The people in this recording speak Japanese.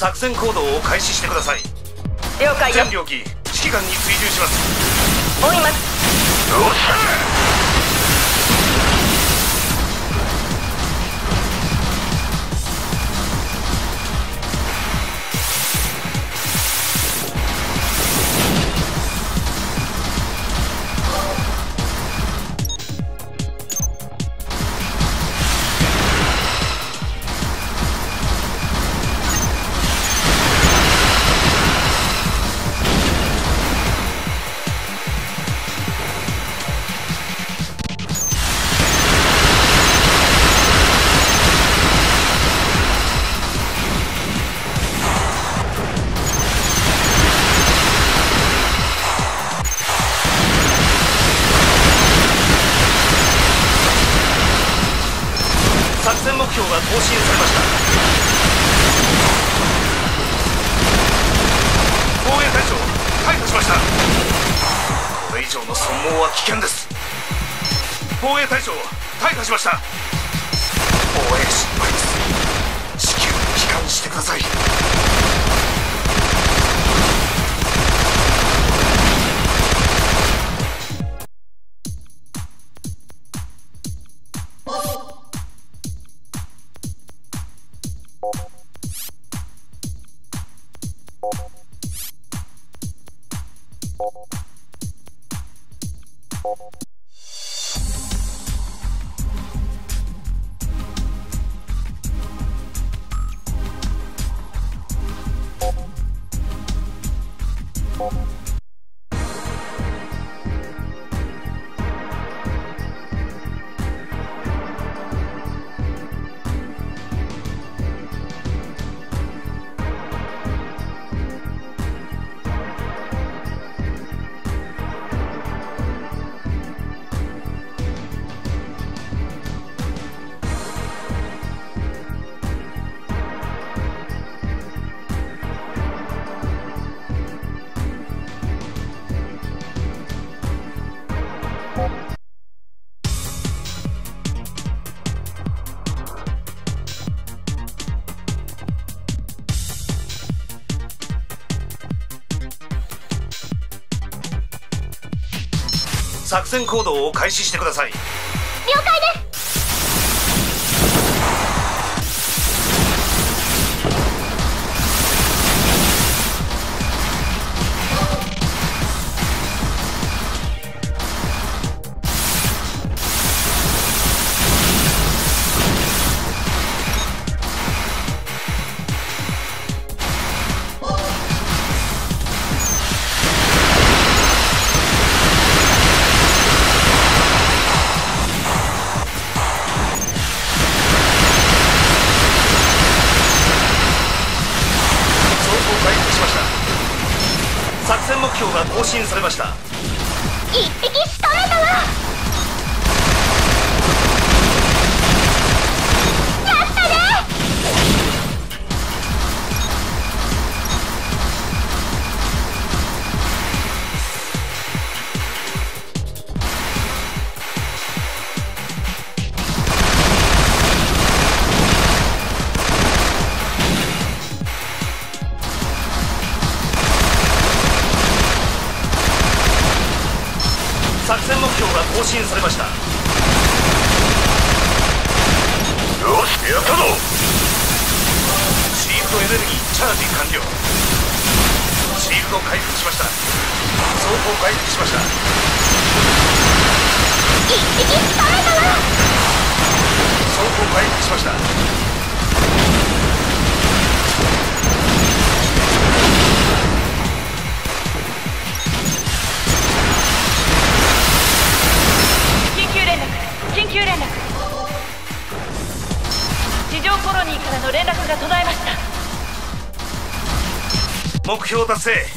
作戦行動を開始してください。 了解よ。 全領域指揮官に追従します。 追います。 よっしゃ。作戦目標が更新されました。防衛隊長退去しました。これ以上の損耗は危険です。防衛隊長退去しました。防衛失敗です。至急帰還してください。作戦行動を開始してください。 了解です。 作戦目標が更新されました。 一匹仕留めたわ。やったね。 作戦目標が更新されました。よし、やったぞ。シールドエネルギーチャージ完了。シールド回復しました。装甲回復しました。 一匹仕留めたわ。 装甲回復しました。 緊急連絡。地上コロニーからの連絡が途絶えました。 目標達成。